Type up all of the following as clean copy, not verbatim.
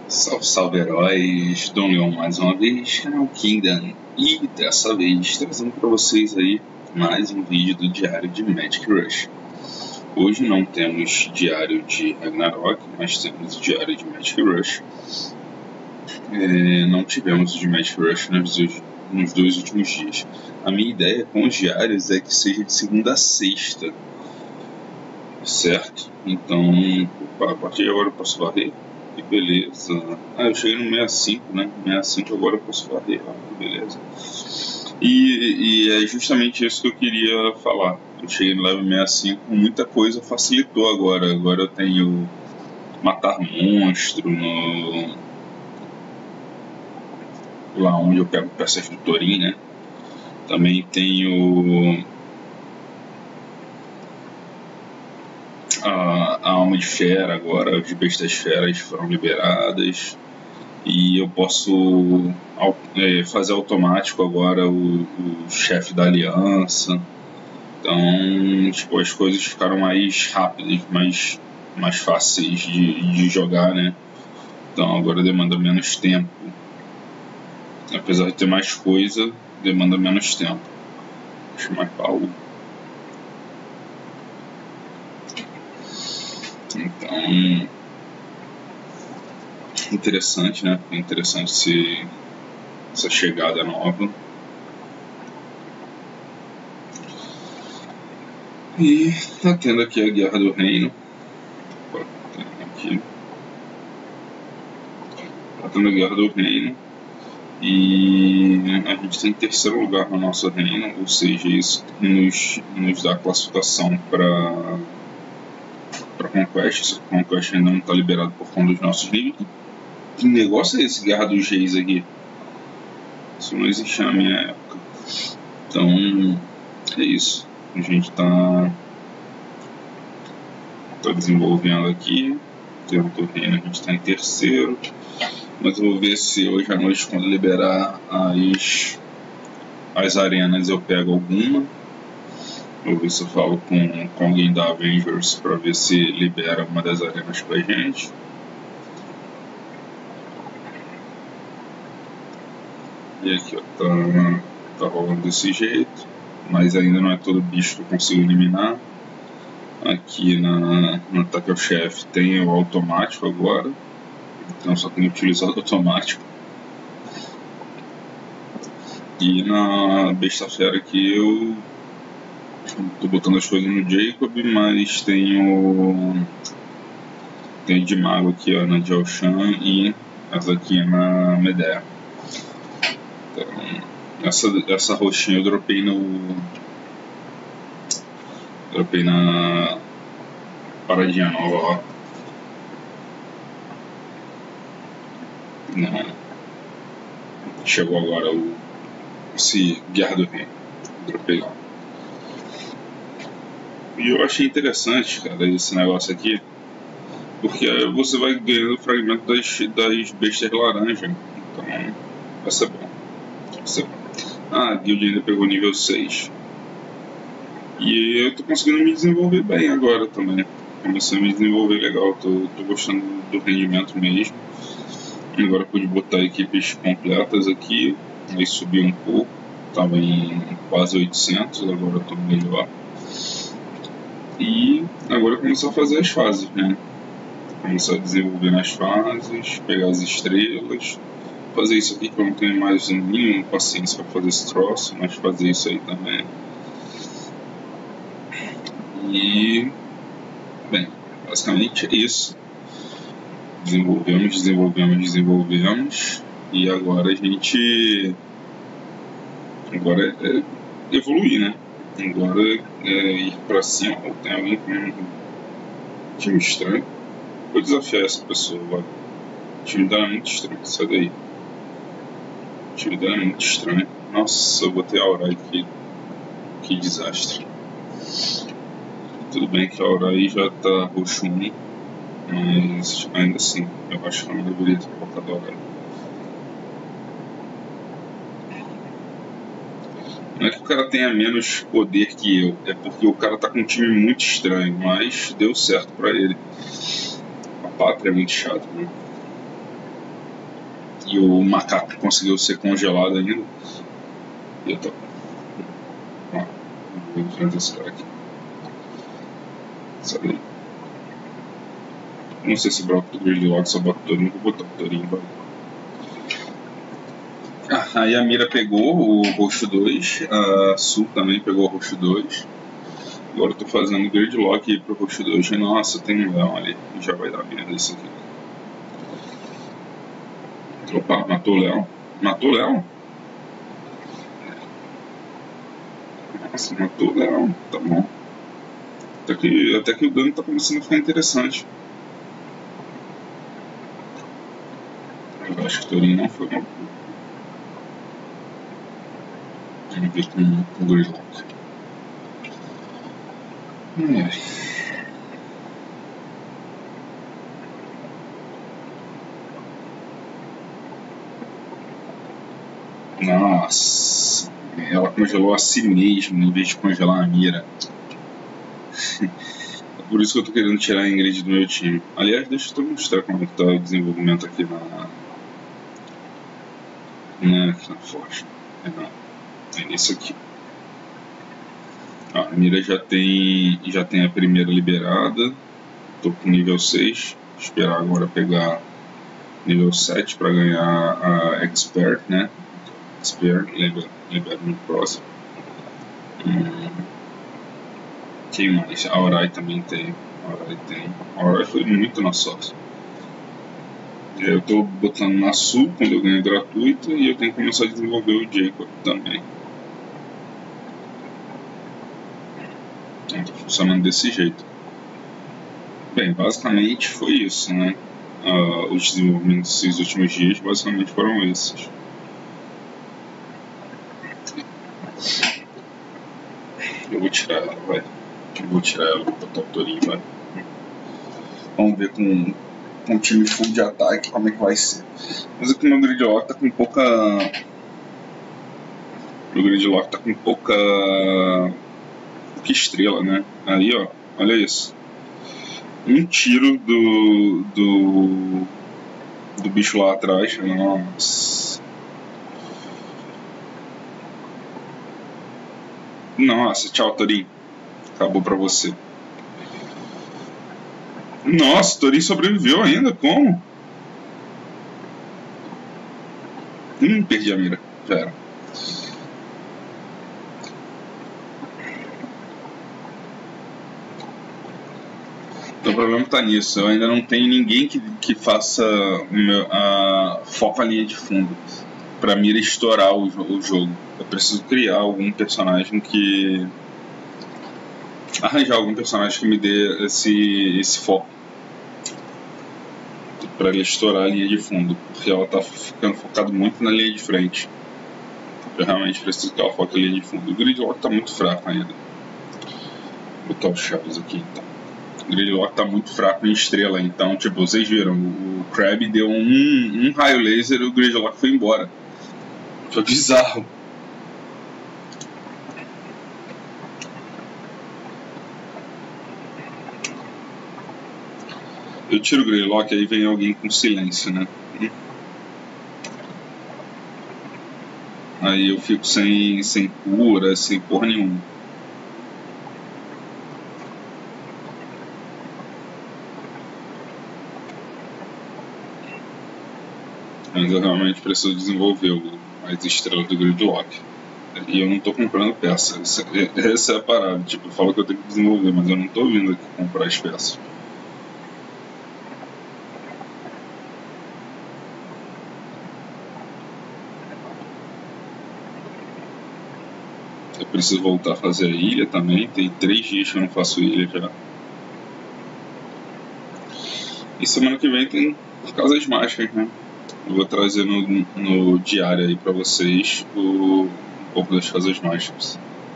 Salve, salve heróis, Dom Leon mais uma vez, canal Kingdom, e dessa vez trazendo para vocês aí mais um vídeo do diário de Magic Rush. Hoje não temos diário de Ragnarok, mas temos o diário de Magic Rush. Não tivemos o de Magic Rush nos dois últimos dias. A minha ideia com os diários é que seja de segunda a sexta, certo? Então, a partir de agora eu posso varrer. Que beleza. Eu cheguei no 65, né? 65 agora eu posso varrer. Que beleza. E é justamente isso que eu queria falar. Eu cheguei no level 65, muita coisa facilitou agora. Agora eu tenho matar monstro lá onde eu pego peças do Thorin, né? Também tenho a alma de fera agora, as bestas feras foram liberadas e eu posso fazer automático agora o chefe da aliança. Então, tipo, as coisas ficaram mais rápidas, mais fáceis de jogar, né? Então agora demanda menos tempo. Apesar de ter mais coisa, demanda menos tempo. Deixa eu mais Paulo. Então, interessante, né? Interessante essa chegada nova. E tá tendo aqui a Guerra do Reino. Tá tendo a Guerra do Reino. E a gente tem terceiro lugar no nosso reino, ou seja, isso nos dá classificação para Conquest. Esse Conquest ainda não está liberado por conta dos nossos níveis. Que negócio é esse, Guerra dos Reis aqui? Isso não existia na minha época. Então, é isso. A gente está desenvolvendo aqui. Dentro do reino a gente está em terceiro. Mas eu vou ver se hoje à noite, quando liberar as arenas, eu pego alguma. Vou ver se eu falo com alguém da Avengers para ver se libera uma das arenas pra gente. E aqui, ó, tá rolando desse jeito, mas ainda não é todo bicho que eu consigo eliminar. Aqui no ataque ao chefe tem o automático agora, então só tenho utilizado automático. E na besta fera aqui eu tô botando as coisas no Jacob, mas tenho de mago aqui, ó, na Jiaoshan, e essa aqui na Medea. Então, essa roxinha eu dropei na paradinha nova, ó. Não. Chegou agora esse Guerra do Reino. Dropei lá. E eu achei interessante, cara, esse negócio aqui, porque você vai ganhando fragmento das bestas laranja. Então vai ser bom. A guild ainda pegou nível 6. E eu tô conseguindo me desenvolver bem agora também. Comecei a me desenvolver legal, tô gostando do rendimento mesmo. Agora pude botar equipes completas aqui, aí subi um pouco, estava em quase 800, agora eu tô melhor. E agora começar a fazer as fases, né? Começar a desenvolver nas fases, pegar as estrelas, fazer isso aqui que eu não tenho mais nenhuma paciência para fazer esse troço, mas fazer isso aí também. E, bem, basicamente é isso. Desenvolvemos, e agora a gente é evoluir, né? Agora é ir pra cima. Tem alguém com um time estranho. Vou desafiar essa pessoa agora. O time dela é muito estranho, sai daí. O time dela é muito estranho. Nossa, eu botei a Aurai aqui. Que desastre. Tudo bem que a Aurai já tá roxo 1, mas ainda assim, eu acho que eu não deveria ter colocado a Aurai. Não é que o cara tenha menos poder que eu, é porque o cara tá com um time muito estranho, mas deu certo pra ele. A pátria é muito chato, né? E o macaco conseguiu ser congelado ainda. E eu tô... Ó, vou enfrentar esse cara aqui. Sabe? Não sei se bloco do Gridlock só bota o Torinho. Vou botar o Torinho, vai. Aí a Mira pegou o roxo 2, a Sul também pegou o roxo 2. Agora eu tô fazendo Gridlock aí pro roxo 2. Nossa, tem um leão ali. Já vai dar merda isso aqui. Opa, matou o leão. Matou o leão? Nossa, matou o leão. Tá bom. Até que o dano tá começando a ficar interessante. Eu acho que o Torinho não foi uma... Vamos ver com o Gridlock. Nossa, ela congelou a si mesma em vez de congelar a Mira. É por isso que eu tô querendo tirar a Ingrid do meu time. Aliás, deixa eu mostrar como tá o desenvolvimento aqui na Forge. É nesse aqui. A Mira já tem a primeira liberada. Tô com nível 6. Esperar agora pegar nível 7 para ganhar a Expert, né? Expert, libera no próximo. Quem mais? A Aurai também tem. A Aurai foi muito na sorte. Eu tô botando na Sul quando eu ganho gratuito e eu tenho que começar a desenvolver o Jacob também. Então tá funcionando desse jeito. Bem, basicamente foi isso, né? Os desenvolvimentos desses últimos dias basicamente foram esses. Eu vou tirar ela, vai. Vou botar o Torinho, vai. Vamos ver com um time full de ataque como é que vai ser. Mas aqui no Gridlock tá com pouca... O Gridlock tá com pouca estrela, né? Aí, ó, olha isso. Um tiro do bicho lá atrás. Nossa. Nossa, tchau, Torinho. Acabou pra você. Nossa, o Torinho sobreviveu ainda, como? Perdi a mira. Já era. O problema tá nisso. Eu ainda não tenho ninguém que faça foco a linha de fundo pra mira estourar o jogo. Eu preciso criar algum personagem que... Arranjar algum personagem que me dê esse foco para ele estourar a linha de fundo, porque ela tá ficando focada muito na linha de frente. Eu realmente preciso que ela foque a linha de fundo. O Gridlock tá muito fraco ainda. Vou botar os chaves aqui então. O Gridlock tá muito fraco em estrela, então, tipo, vocês viram, o Crab deu um raio laser e o Gridlock foi embora. Foi bizarro. Eu tiro o Gridlock e aí vem alguém com silêncio, né? Aí eu fico sem cura, sem porra nenhuma. Mas eu realmente preciso desenvolver as estrelas do Gridlock. E eu não tô comprando peça. Essa é a parada. Tipo, eu falo que eu tenho que desenvolver, mas eu não tô vindo aqui comprar as peças. Eu preciso voltar a fazer a ilha também. Tem 3 dias que eu não faço ilha já. E semana que vem tem Casas Mágicas, né? Eu vou trazer no diário aí pra vocês um pouco das Casas Mágicas.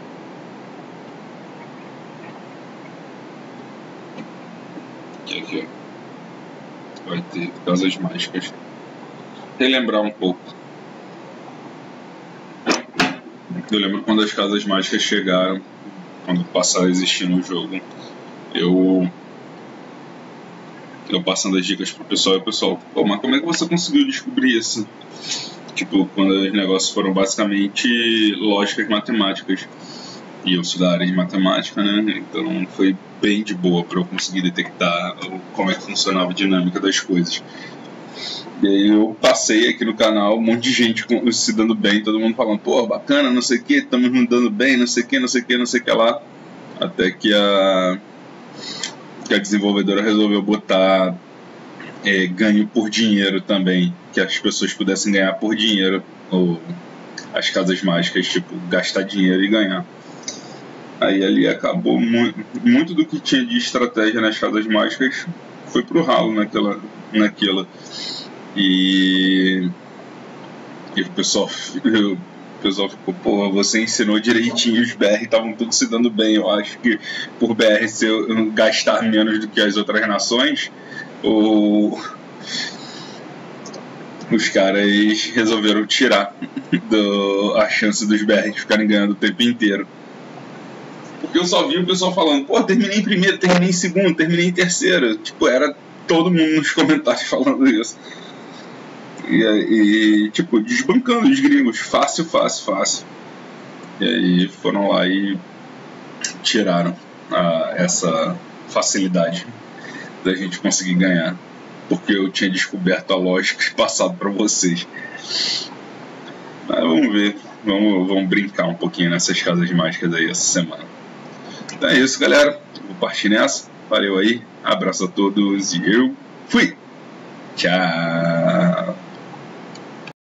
Aqui, ó. Vai ter Casas Mágicas. Relembrar um pouco. Eu lembro quando as Casas Mágicas chegaram, quando passaram a existir no jogo. eu passando as dicas pro pessoal, e o pessoal, pô, mas como é que você conseguiu descobrir isso? Tipo, quando os negócios foram basicamente lógicas matemáticas. E eu sou da área de matemática, né? Então foi bem de boa para eu conseguir detectar como é que funcionava a dinâmica das coisas. E aí eu passei aqui no canal, um monte de gente se dando bem, todo mundo falando, pô, bacana, não sei o que, estamos nos dando bem, não sei o que, não sei o que, não sei o que lá. Até que a desenvolvedora resolveu botar ganho por dinheiro também, que as pessoas pudessem ganhar por dinheiro, ou as casas mágicas, tipo, gastar dinheiro e ganhar. Aí ali acabou muito do que tinha de estratégia nas casas mágicas foi pro ralo naquela. E o pessoal ficou, porra, você ensinou direitinho, os BR estavam todos se dando bem. Eu acho que por BR se eu gastar menos do que as outras nações, os caras resolveram tirar a chance dos BR ficarem ganhando o tempo inteiro. Porque eu só vi o pessoal falando, pô, terminei em primeiro, terminei em segundo, terminei em terceiro. Tipo, era todo mundo nos comentários falando isso. E tipo, desbancando os gringos, fácil. E aí foram lá e tiraram essa facilidade da gente conseguir ganhar. Porque eu tinha descoberto a lógica e passado para vocês. Mas vamos ver, vamos brincar um pouquinho nessas casas mágicas aí essa semana. Então é isso, galera. Vou partir nessa. Valeu aí. Abraço a todos e eu fui. Tchau.